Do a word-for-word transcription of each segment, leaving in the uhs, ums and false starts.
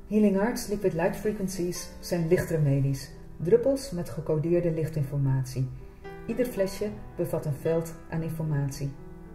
Healing Arts Liquid Light Frequencies zijn lichtremedies, druppels met gecodeerde lichtinformatie. Ieder flesje bevat een veld aan informatie.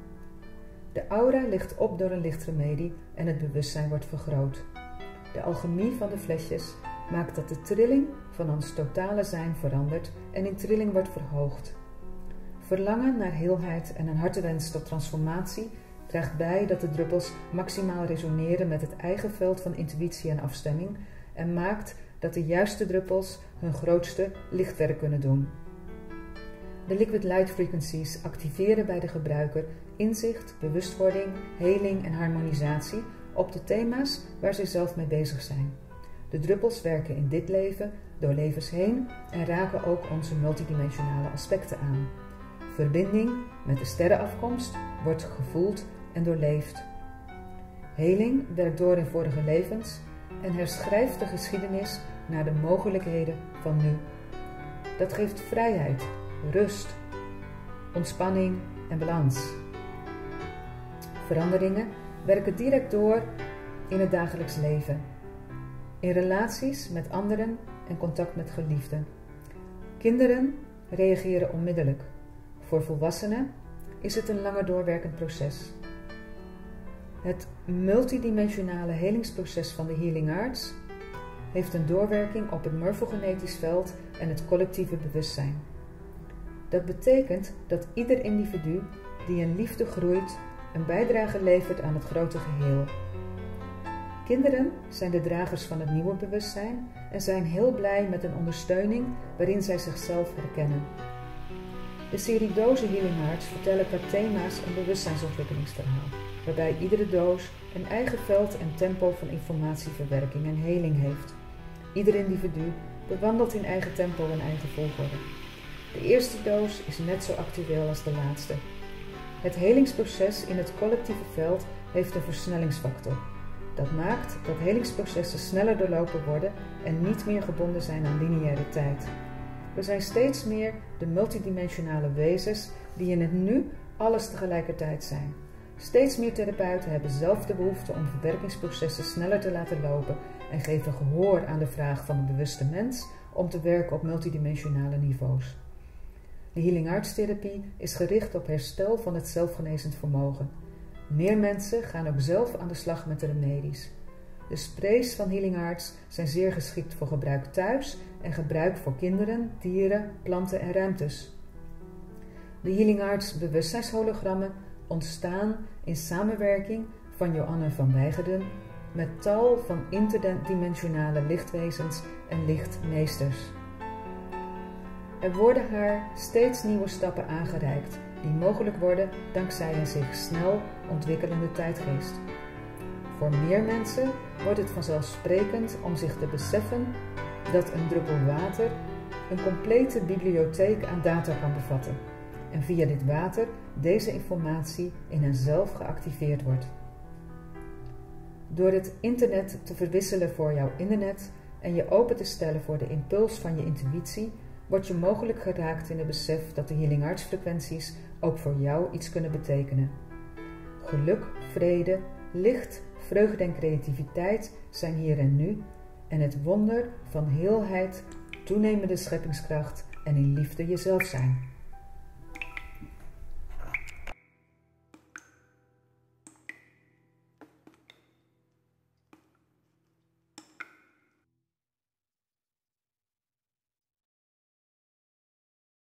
De aura ligt op door een lichtremedie en het bewustzijn wordt vergroot. De alchemie van de flesjes maakt dat de trilling van ons totale zijn verandert en in trilling wordt verhoogd. Verlangen naar heelheid en een hartewens tot transformatie draagt bij dat de druppels maximaal resoneren met het eigen veld van intuïtie en afstemming en maakt dat de juiste druppels hun grootste lichtwerk kunnen doen. De Liquid Light Frequencies activeren bij de gebruiker inzicht, bewustwording, heling en harmonisatie op de thema's waar zij zelf mee bezig zijn. De druppels werken in dit leven door levens heen en raken ook onze multidimensionale aspecten aan. Verbinding met de sterrenafkomst wordt gevoeld en doorleefd. Heling werkt door in vorige levens en herschrijft de geschiedenis naar de mogelijkheden van nu. Dat geeft vrijheid, rust, ontspanning en balans. Veranderingen werken direct door in het dagelijks leven, in relaties met anderen en contact met geliefden. Kinderen reageren onmiddellijk. Voor volwassenen is het een langer doorwerkend proces. Het multidimensionale helingsproces van de Healing Arts heeft een doorwerking op het morfogenetisch veld en het collectieve bewustzijn. Dat betekent dat ieder individu die in liefde groeit een bijdrage levert aan het grote geheel. Kinderen zijn de dragers van het nieuwe bewustzijn en zijn heel blij met een ondersteuning waarin zij zichzelf herkennen. De serie dozen Healing Arts vertellen qua thema's een bewustzijnsontwikkelingsverhaal, waarbij iedere doos een eigen veld en tempo van informatieverwerking en heling heeft. Ieder individu bewandelt in eigen tempo en eigen volgorde. De eerste doos is net zo actueel als de laatste. Het helingsproces in het collectieve veld heeft een versnellingsfactor. Dat maakt dat helingsprocessen sneller doorlopen worden en niet meer gebonden zijn aan lineaire tijd. We zijn steeds meer de multidimensionale wezens die in het nu alles tegelijkertijd zijn. Steeds meer therapeuten hebben zelf de behoefte om verwerkingsprocessen sneller te laten lopen en geven gehoor aan de vraag van de bewuste mens om te werken op multidimensionale niveaus. De Healing Arts therapie is gericht op herstel van het zelfgenezend vermogen. Meer mensen gaan ook zelf aan de slag met de remedies. De sprays van Healing Arts zijn zeer geschikt voor gebruik thuis en gebruik voor kinderen, dieren, planten en ruimtes. De Healing Arts bewustzijnshologrammen ontstaan in samenwerking van Joanne van Weigerden met tal van interdimensionale lichtwezens en lichtmeesters. Er worden haar steeds nieuwe stappen aangereikt die mogelijk worden dankzij een zich snel ontwikkelende tijdgeest. Voor meer mensen wordt het vanzelfsprekend om zich te beseffen dat een druppel water een complete bibliotheek aan data kan bevatten en via dit water deze informatie in henzelf geactiveerd wordt. Door het internet te verwisselen voor jouw internet en je open te stellen voor de impuls van je intuïtie, word je mogelijk geraakt in het besef dat de Healing Arts frequenties ook voor jou iets kunnen betekenen. Geluk, vrede, licht, vreugde en creativiteit zijn hier en nu en het wonder van heelheid, toenemende scheppingskracht en in liefde jezelf zijn.